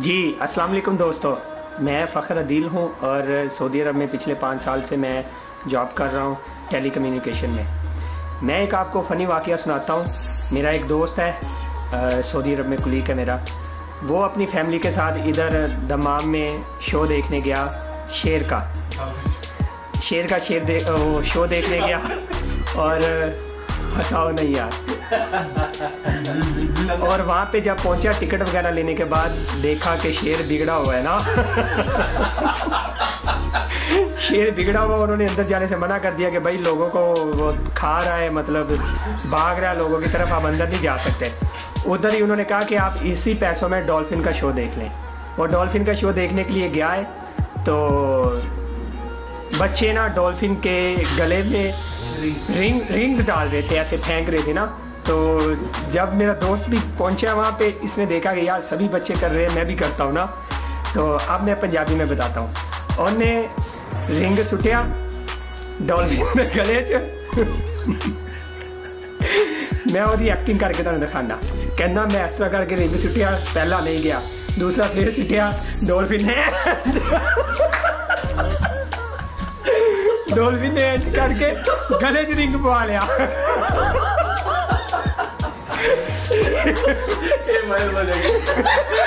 जी अस्सलाम वालेकुम दोस्तों, मैं फ़खर अदील हूँ और सऊदी अरब में पिछले 5 साल से मैं जॉब कर रहा हूँ टेली कम्युनिकेशन में। मैं एक आपको फ़नी वाक़या सुनाता हूँ। मेरा एक दोस्त है सऊदी अरब में, कुलीग है मेरा। वो अपनी फैमिली के साथ इधर दमाम में शो देखने गया, शेर का शो देखने गया और हंसाओ नहीं यार। और वहाँ पे जब पहुँचा टिकट वगैरह लेने के बाद देखा कि शेर बिगड़ा हुआ है ना। शेर बिगड़ा हुआ, उन्होंने अंदर जाने से मना कर दिया कि भाई लोगों को वो खा रहा है, मतलब भाग रहा है लोगों की तरफ, आप अंदर नहीं जा सकते। उधर ही उन्होंने कहा कि आप इसी पैसों में डॉल्फिन का शो देख लें। और डॉल्फिन का शो देखने के लिए गया है तो बच्चे ना डॉल्फिन के गले में रिंग्स डाल रहे थे, ऐसे फेंक रहे थे ना। तो जब मेरा दोस्त भी पहुंचा वहाँ पे, इसने देखा कि यार सभी बच्चे कर रहे हैं, मैं भी करता हूँ ना। तो अब मैं पंजाबी में बताता हूँ। उन्हें रिंग सुटिया डॉल्फिन के गले च मैं वो एक्टिंग करके तुहानू दिखाना। कहना मैं इस तरह करके रिंग सुटिया, पहला नहीं गया, दूसरा फिर सुटिया, डॉल्फिन ने डॉल्फिन ने ऐसे करके गले च रिंग पवा लिया। ये मैं बोलेगा